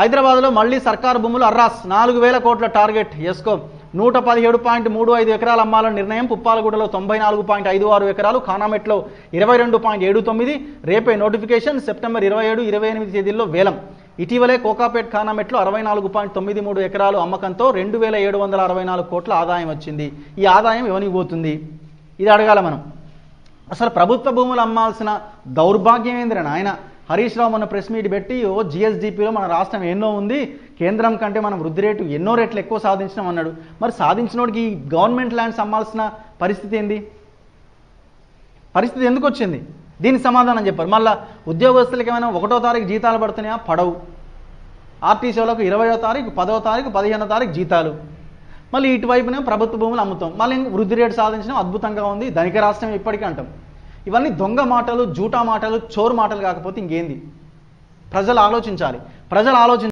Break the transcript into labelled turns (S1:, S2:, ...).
S1: హైదరాబాద్లో మళ్ళీ సర్కారు భూములు అర్రాస్ 4000 కోట్ల టార్గెట్ ఎస్కో 117.35 ఎకరాలు అమ్మాలని నిర్ణయం. పుప్పాలగూడలో 94.56 ఎకరాలు, ఖానామెట్లో 22.79. రేపే నోటిఫికేషన్. సెప్టెంబర్ 27, 28 తేదీల్లో వేలం. ఇటీవలే కోకాపేట్ ఖానామెట్లో 64.93 ఎకరాలు అమ్మకంతో 2764 కోట్ల ఆదాయం వచ్చింది. ఈ ఆదాయం ఎవరికి పోతుంది? ఇది అడగాల మనం. అసలు ప్రభుత్వ భూములు అమ్మాల్సిన దౌర్భాగ్యం ఏందిరా నాయన? హరీష్ రావు మొన్న ప్రెస్ మీట్ పెట్టి జిఎస్డిపిలో మన రాష్ట్రం ఎన్నో ఉంది, కేంద్రం కంటే మనం వృద్ధి రేటు ఎన్నో రెట్లు ఎక్కువ సాధించినాం అన్నాడు. మరి సాధించినోడికి ఈ గవర్నమెంట్ ల్యాండ్స్ అమ్మాల్సిన పరిస్థితి ఏంది? పరిస్థితి ఎందుకు వచ్చింది? దీనికి సమాధానం చెప్పారు. మళ్ళీ ఉద్యోగస్తులకి ఏమైనా 1వ తారీఖు జీతాలు పడుతున్నాయా? పడవు. ఆర్టీసీ వాళ్ళకు 20వ తారీఖు, 10వ తారీఖు, 15వ తారీఖు జీతాలు. మళ్ళీ ఇటువైపునే ప్రభుత్వ భూములు అమ్ముతాం. మళ్ళీ వృద్ధి రేటు సాధించడం అద్భుతంగా ఉంది, ధనిక రాష్ట్రం ఇప్పటికీ అంటాం. ఇవన్నీ దొంగ మాటలు, జూటా మాటలు, చోరు మాటలు కాకపోతే ఇంకేంది? ప్రజలు ఆలోచించాలి.